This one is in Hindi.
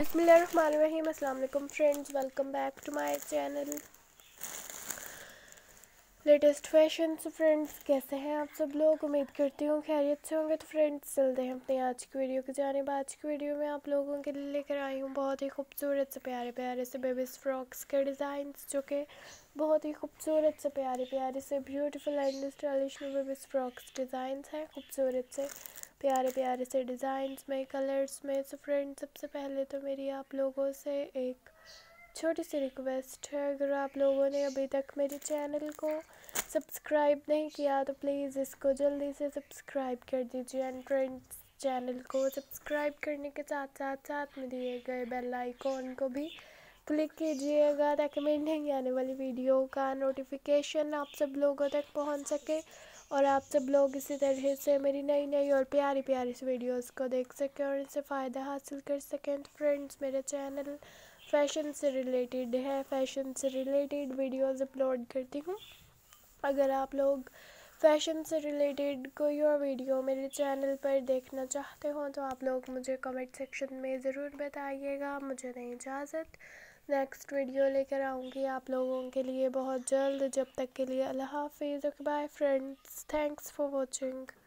बिस्मिल्लाहिर्रहमानिर्रहीम। अस्सलाम वालेकुम friends, welcome back to my channel latest fashion. Friends, कैसे हैं आप सब लोग? उम्मीद करती हूँ खैरियत से होंगे। तो फ्रेंड्स, चलते हैं अपनी आज की वीडियो की जानिब। आज की वीडियो में आप लोगों के लिए लेकर आई हूँ बहुत ही खूबसूरत से प्यारे प्यारे से बेबीज़ फ्रॉक्स के डिज़ाइंस, जो कि बहुत ही खूबसूरत से प्यारे प्यारे से beautiful and stylish babies frocks designs हैं। खूबसूरत से प्यारे प्यारे से डिज़ाइंस में, कलर्स में। सो फ्रेंड्स, सबसे पहले तो मेरी आप लोगों से एक छोटी सी रिक्वेस्ट है, अगर आप लोगों ने अभी तक मेरे चैनल को सब्सक्राइब नहीं किया तो प्लीज़ इसको जल्दी से सब्सक्राइब कर दीजिए। एंड फ्रेंड्स, चैनल को सब्सक्राइब करने के साथ साथ साथ में दिए गए बेल आइकॉन को भी क्लिक कीजिएगा, ताकि मेरी नई आने वाली वीडियो का नोटिफिकेशन आप सब लोगों तक पहुंच सके और आप सब लोग इसी तरह से मेरी नई नई और प्यारी प्यारी सी वीडियोस को देख सकें और इनसे फ़ायदा हासिल कर सकें। तो फ्रेंड्स, मेरा चैनल फ़ैशन से रिलेटेड है, फ़ैशन से रिलेटेड वीडियोस अपलोड करती हूँ। अगर आप लोग फ़ैशन से रिलेटेड कोई और वीडियो मेरे चैनल पर देखना चाहते हो तो आप लोग मुझे कमेंट सेक्शन में ज़रूर बताइएगा। मुझे दें इजाज़त, नेक्स्ट वीडियो लेकर आऊँगी आप लोगों के लिए बहुत जल्द। जब तक के लिए अल्लाह हाफिज़, bye friends, thanks for watching.